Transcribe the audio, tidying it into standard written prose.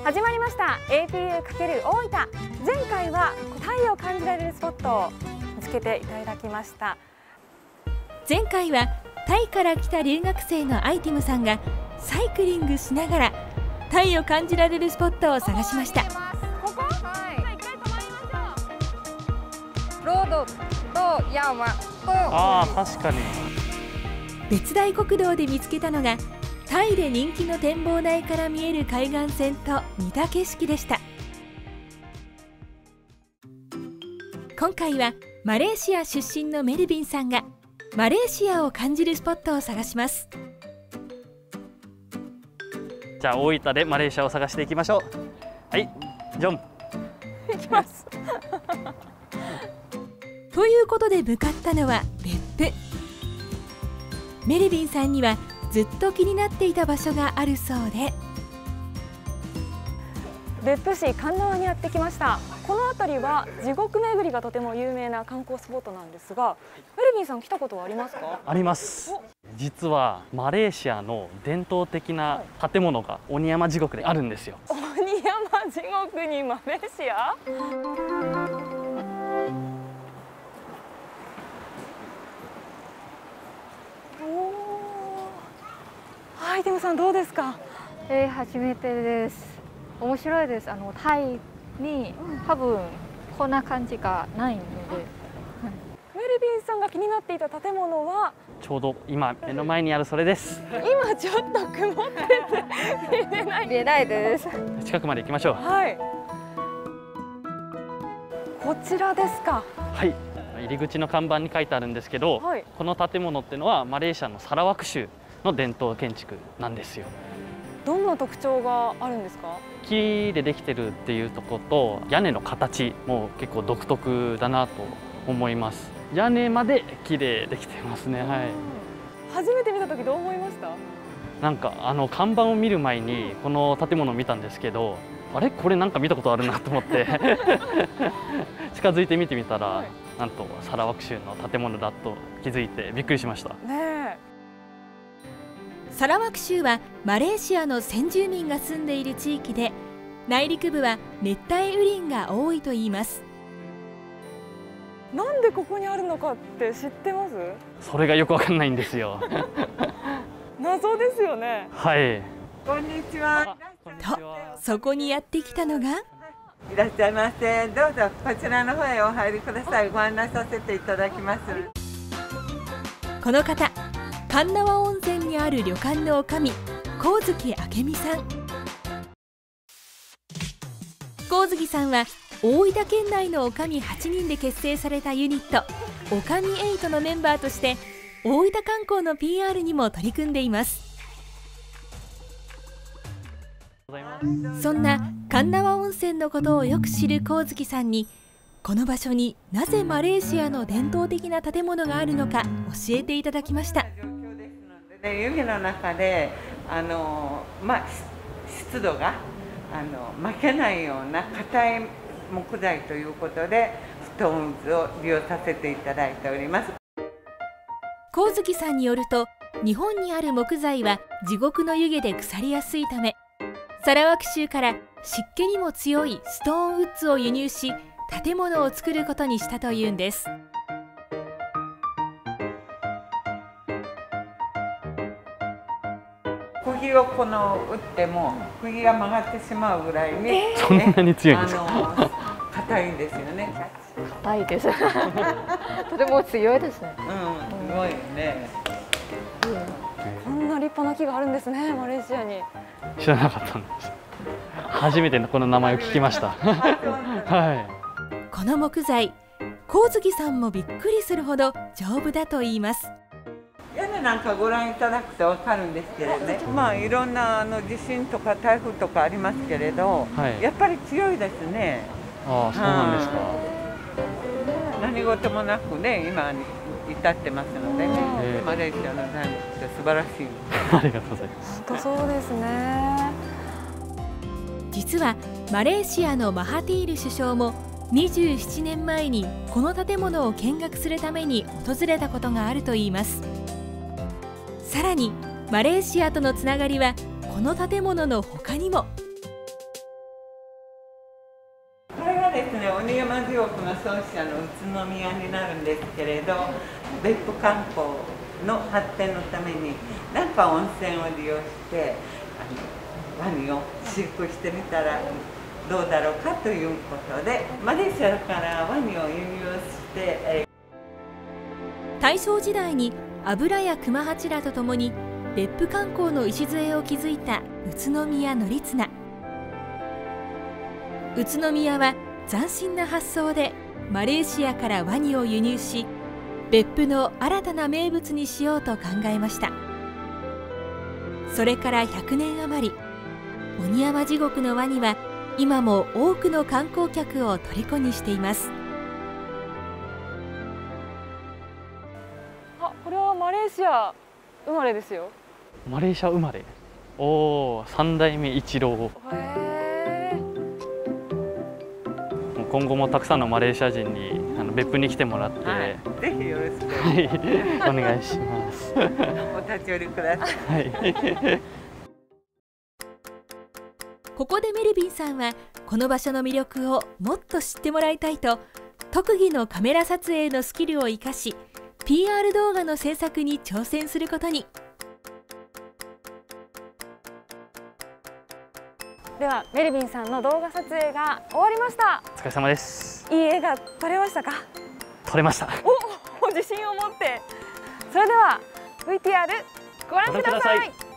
始まりました APU× 大分。前回はタイを感じられるスポットを見つけていただきました。 前回はタイから来た留学生のアイテムさんがサイクリングしながらタイを感じられるスポットを探しました。 ここ？はい。一回止まりましょう。ロードと山と。 ああ、確かに。 別大国道で見つけたのがタイで人気の展望台から見える海岸線と似た景色でした。今回はマレーシア出身のメルビンさんがマレーシアを感じるスポットを探します。 じゃあ大分でマレーシアを探していきましょう。はい、ジョン。 行きます。 ということで向かったのは別府。メルビンさんにはずっと気になっていた場所があるそうで、 別府市関川にやってきました。この辺りは地獄巡りがとても有名な観光スポットなんですが、メルビンさん来たことはありますか？ あります。実はマレーシアの伝統的な建物が鬼山地獄であるんですよ。 鬼山地獄にマレーシア？アイテムさんどうですか？ 初めてです。面白いです。タイに多分こんな感じがないので。 メルビンさんが気になっていた建物はちょうど今目の前にあるそれです。 今ちょっと曇ってて見えない。 見えないです。 近くまで行きましょう。 はい。こちらですか？ はい。入り口の看板に書いてあるんですけど、 はい、 この建物っていうのはマレーシアのサラワク州の伝統建築なんですよ。 どんな特徴があるんですか？ 木でできてるっていうところと屋根の形も結構独特だなと思います。屋根まで木でできてますね。はい。 初めて見た時どう思いました？ なんか看板を見る前にこの建物を見たんですけど、あれこれなんか見たことあるなと思って近づいて見てみたら、はい、なんとサラワク州の建物だと気づいてびっくりしました。 ねえ。 サラワク州はマレーシアの先住民が住んでいる地域で、内陸部は熱帯雨林が多いといいます。 なんでここにあるのかって知ってます？ それがよくわかんないんですよ。 謎ですよね。 はい。 こんにちは。 と、そこにやってきたのが。 いらっしゃいませ。どうぞこちらの方へお入りください。ご案内させていただきます。 この方、関縄温泉にある旅館の女将、光月明美さん。光月さんは大分県内の女将8人で結成されたユニット女将8のメンバーとして大分観光の PR にも取り組んでいます。そんな関縄温泉のことをよく知る光月さんに、この場所になぜマレーシアの伝統的な建物があるのか教えていただきました。 湯気の中で湿度が負けないような硬い木材ということでストーンズを利用させていただいております。 光月さんによると、日本にある木材は地獄の湯気で腐りやすいため、サラワク州から湿気にも強いストーンウッズを輸入し建物を作ることにしたというんです。 釘を打っても釘が曲がってしまうぐらいに、 そんなに強いんですか？ 硬いんですよね。 硬いです。とても強いですね。 すごいね。 こんな立派な木があるんですね、マレーシアに。 知らなかったんです。初めてこの名前を聞きました。はい。 この木材、光月さんもびっくりするほど丈夫だと言います。 屋根なんかご覧いただくと分かるんですけれどね、いろんな地震とか台風とかありますけれど、はい、やっぱり強いですね。 ああ、そうなんですか。 何事もなくね、今に至ってますのでね、マレーシアの材木って素晴らしい。 ありがとうございます。 本当そうですね。 実はマレーシアのマハティール首相も27年前にこの建物を見学するために訪れたことがあるといいます。さらにマレーシアとのつながりはこの建物の他にも。 はですね、鬼山地獄の創始者の宇都宮になるんですけれど、別府観光の発展のためになんか温泉を利用してワニを飼育してみたらどうだろうかということで、マレーシアからワニを輸入して、 大正時代に油屋熊八らとともに別府観光の礎を築いた宇都宮乗綱。宇都宮は斬新な発想でマレーシアからワニを輸入し、別府の新たな名物にしようと考えました。それから100年余り、鬼山地獄のワニは今も多くの観光客を虜にしています。 あ、これはマレーシア生まれですよ。 マレーシア生まれ。おお、3代目一郎。今後もたくさんのマレーシア人に別府に来てもらって、 はい、ぜひよろしくお願いします。 お立ち寄りください。 はい。 ここでメルビンさんはこの場所の魅力をもっと知ってもらいたいと、特技のカメラ撮影のスキルを生かし PR 動画の制作に挑戦することに。 ではメルビンさんの動画撮影が終わりました。 お疲れ様です。 いい絵が撮れましたか？ 撮れました。 お、自信を持って。それでは VTR ご覧ください。